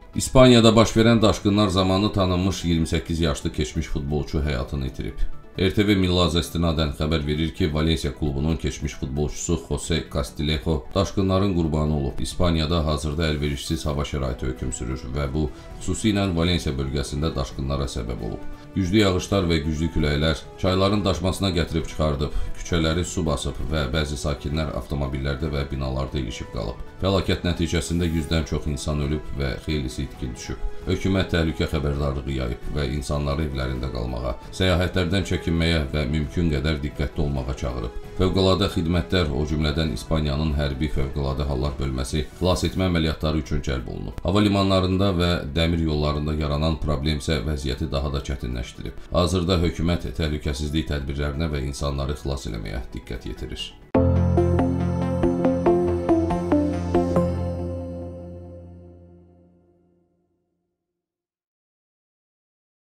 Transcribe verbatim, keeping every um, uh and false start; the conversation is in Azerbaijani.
İspaniyada baş verən daşqınlar zamanı tanınmış iyirmi səkkiz yaşlı keçmiş futbolçu həyatını itirib. R T V Millazə istinadən xəbər verir ki, Valensiya klubunun keçmiş futbolçusu Jose Castillejo daşqınların qurbanı olub. İspaniyada hazırda əlverişsiz hava şəraiti hökm sürür və bu xüsusilə Valensiya bölgəsində daşqınlara səbəb olub. Güclü yağışlar və güclü küləklər çayların daşmasına gətirib çıxardıb, küçələri su basıb və bəzi sakinlər avtomobillərdə və binalarda ilişib qalıb. Fəlakət nəticəsində yüzdən çox insan ölüb və xeylisi itkin düşüb. Hökumət təhlükə xəbərdarlığı yayıb və insanları evlərində qalmağa, səyahətlərdən çəkinməyə və mümkün qədər diqqətli olmağa çağırıb. Fövqəladə xidmətlər, o cümlədən İspaniyanın hərbi fövqəladə hallar bölməsi xilas etmə əməliyyatları üçün cəlb olunub. Hava limanlarında və dəmir yollarında yaranan problem isə vəziyyəti daha da çətinləşdirib. Hazırda hökumət təhlükəsizlik tədbirlərinə və insanları xilas eləməyə diqqət yetirir.